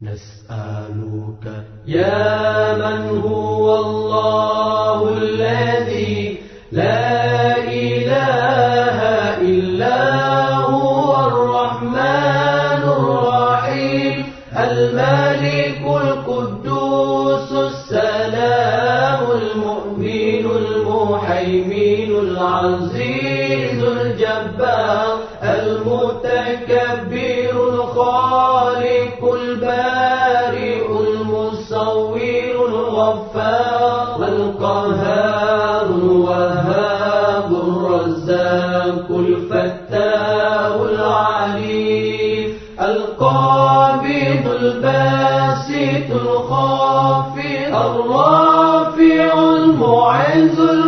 نسألك يا من هو الله الذي لا إله إلا هو الرحمن الرحيم الملك القدوس السلام المؤمن المهيمن العزيز الجبار المتكبر الخالق البارئ المصور الغفار القهار الوهاب الرزاق الفتاح العليم القابض الباسط الخافض الرافع المعز